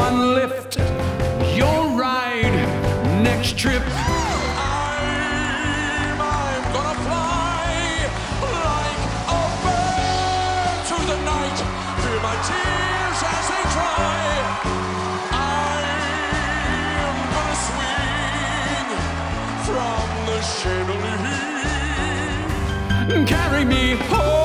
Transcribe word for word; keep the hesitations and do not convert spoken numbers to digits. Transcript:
one lift, your ride next trip. I'm, I'm gonna fly like a bird through the night. Feel my tears as they dry. I'm gonna swing from the chandelier. Carry me home.